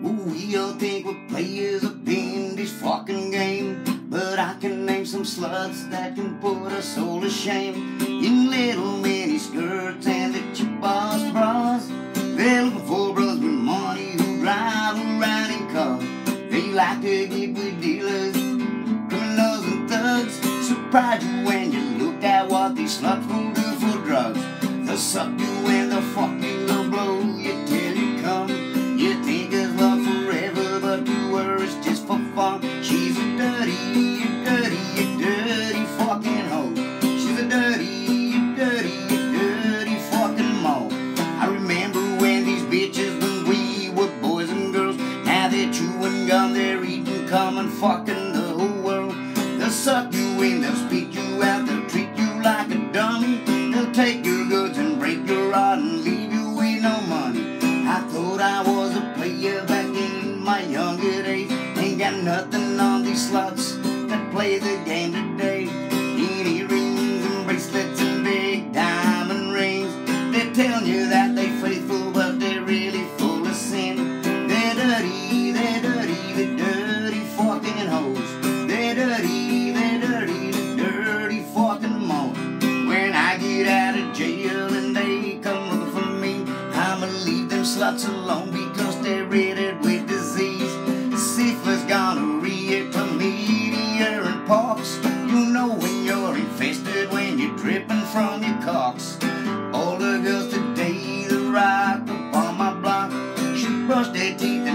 Ooh, we all think we're players up in this fucking game, but I can name some sluts that can put us all to shame. In little mini skirts and the cheap ass bras, they're looking for brothers with money who drive around in cars. They like to get with dealers, criminals and thugs. Surprise you when you look at what these sluts will do for drugs. They'll suck you and they'll fuck you, they'll blow you till you come. You think it's love forever, but to her it's just for fun. She's a dirty fucking hoe. She's a dirty fucking mo. I remember when these bitches, when we were boys and girls, now they're chewing gum, they're eating, coming, fucking the whole world. They'll suck you in, they'll spit you out, they'll treat you like a dummy. They'll take your goods and break your heart and leave you with no money. I thought I was a player back in my younger days. Ain't got nothing on these sluts that play the game today. In earrings and bracelets and big diamond rings, they're telling you that they're faithful, but they're really full of sin. They're dirty fucking hoes. They're dirty fucking mo. When I get out of jail and they come looking for me, I'ma leave them sluts alone because they're riddled with disease. Syphilis, gonorrhea, chlamydia, and pox. You know when you're infested when you're dripping from your cocks. All the girls today that rock up on my block should brush their teeth